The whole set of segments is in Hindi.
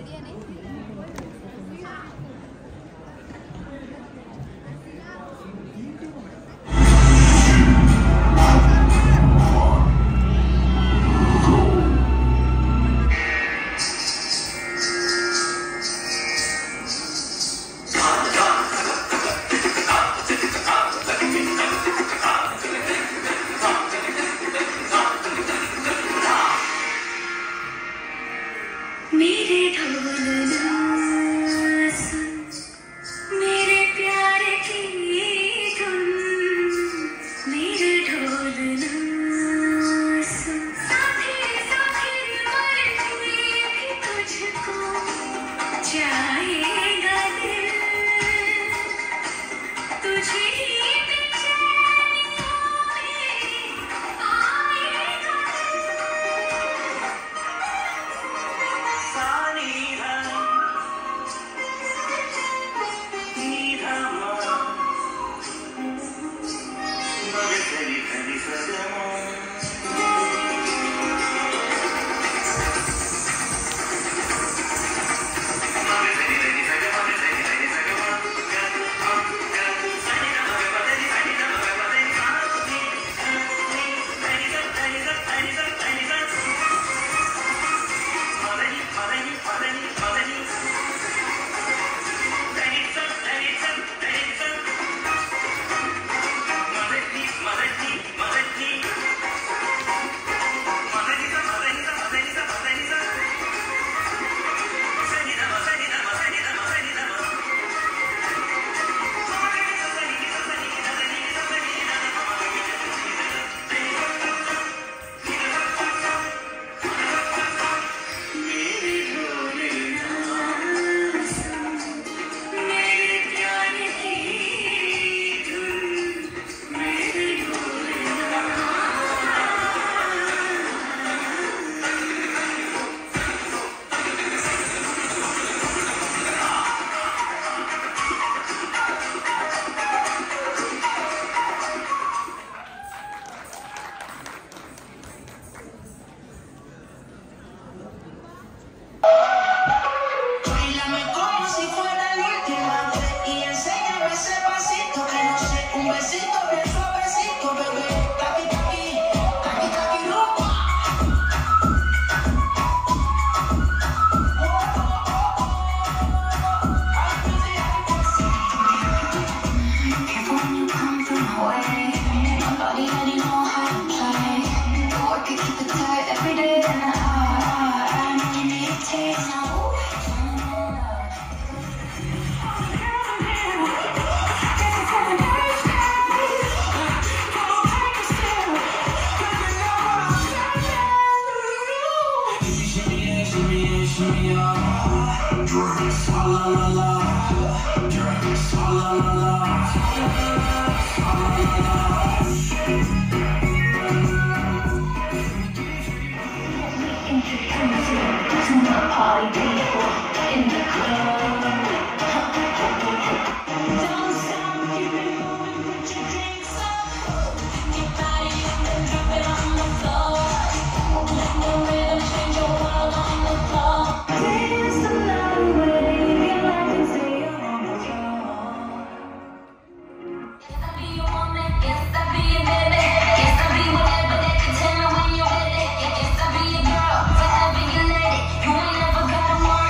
Yes, I be your girl, whatever you let it. You ain't never gotta want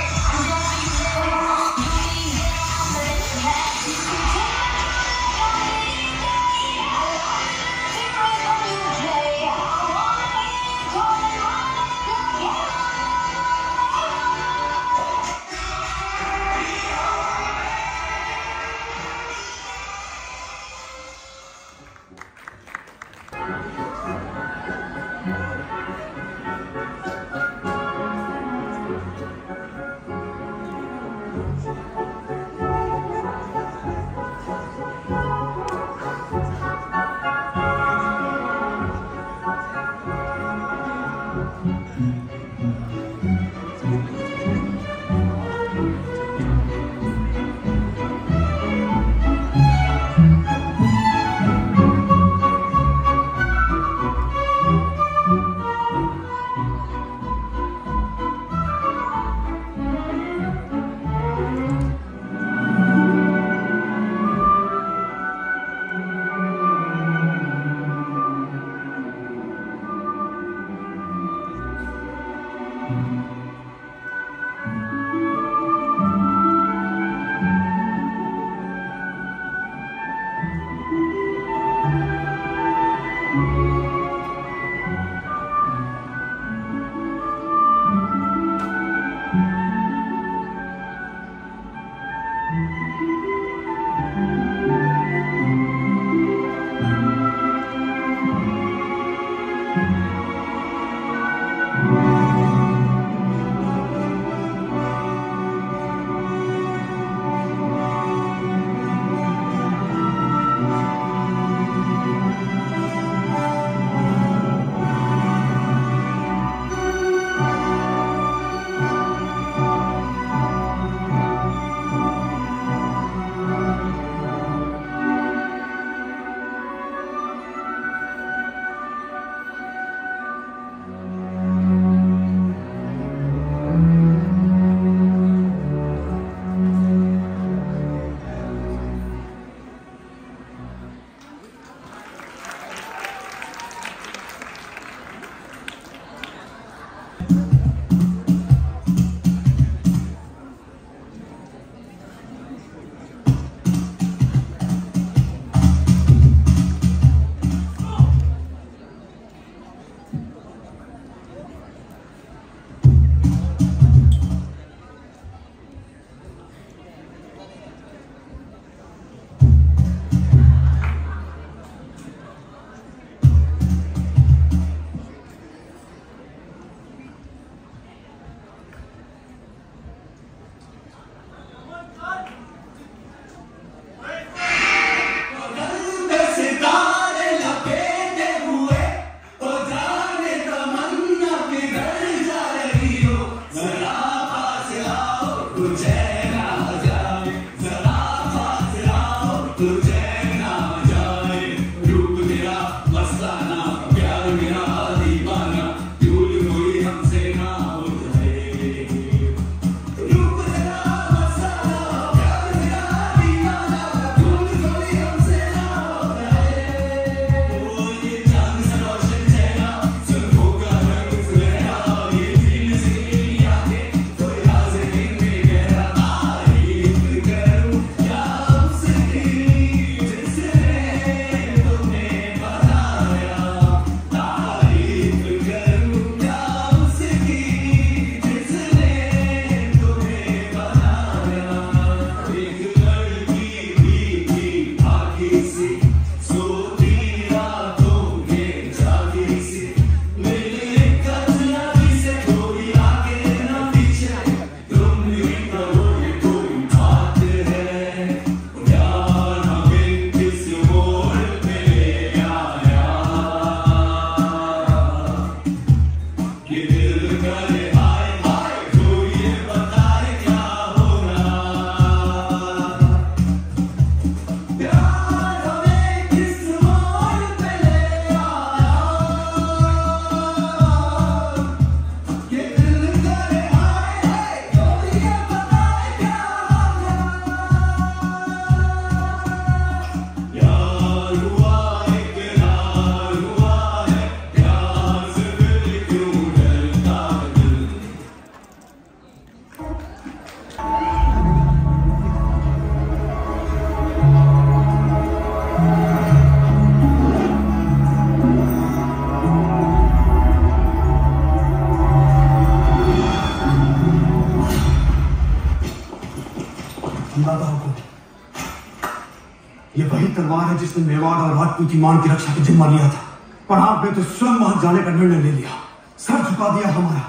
ये वही तलवार है जिसने मेवाड़ और राजपूत की मान की रक्षा का जिम्मा लिया था, पर आपने तो स्वयं वहां जाने का निर्णय ले लिया, सर झुका दिया हमारा।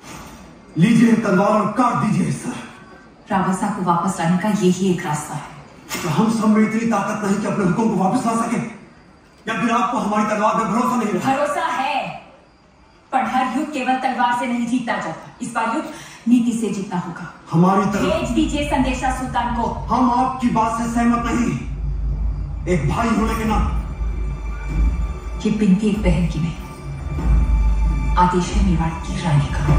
लीजिए तलवार और काट दीजिए सर। रावसा को वापस लाने का यही एक रास्ता है। तो हम सब में इतनी ताकत नहीं कि अपने हुक्म को वापस ला सके, या फिर आपको हमारी तलवार पर भरोसा नहीं रहा? भरोसा है, पर हर युद्ध केवल तलवार से नहीं जीता जाता। इस बार युद्ध नीति से जीतना होगा। हमारी तरफ भेज दीजिए संदेशा सुल्तान को। हम आपकी बात से सहमत नहीं, एक भाई होने के नाते। ये बिनती एक बहन की नहीं, आदेश है मेवाड़ की रानी का।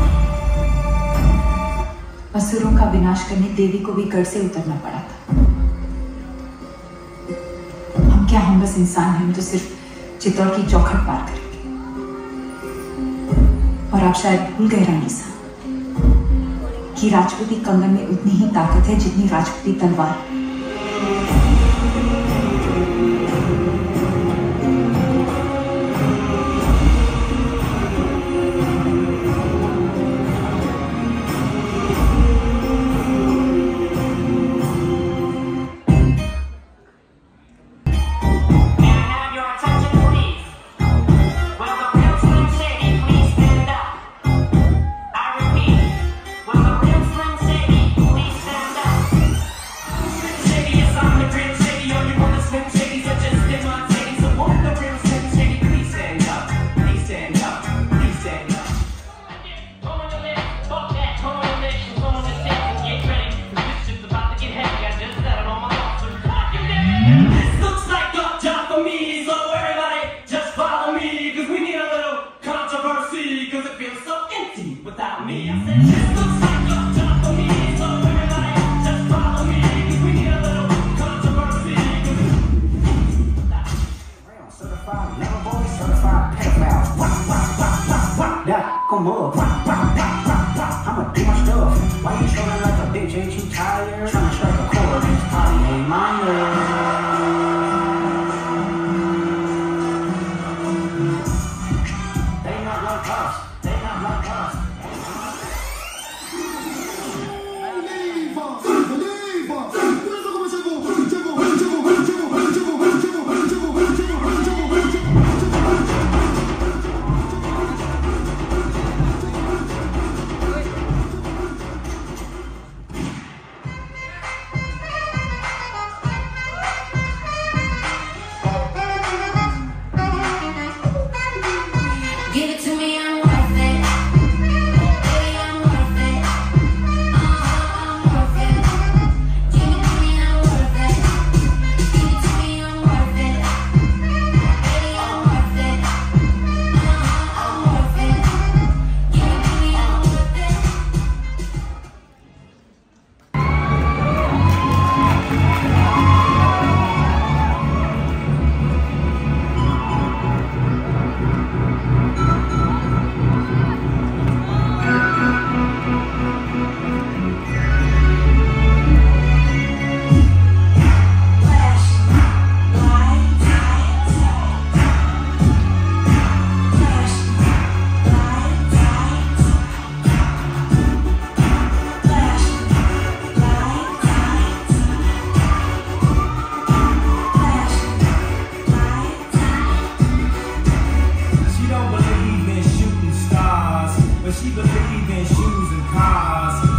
असुरों का विनाश करने देवी को भी गढ़ से उतरना पड़ा था। हम क्या, हम बस इंसान हैं, हम तो सिर्फ चित्तौड़ की चौखट पार करेंगे। और आप शायद भूल गए रानी साहब, कि राजपूती कंगन में उतनी ही ताकत है जितनी राजपूती तलवार। Come on, I'ma do my stuff. Why you showing like a bitch? Ain't you tired? Trying to strike a chord, it's probably A minor. They not like us. They not like us. Give it to me, I'm worth it. Baby, I'm worth it. I'm worth it. Give it to me, I'm worth it. Give it to me, I'm worth it. Baby, I'm worth it. I'm worth it. Give it to me, I'm worth it. She don't believe in shooting stars, but she believes in shoes and cars.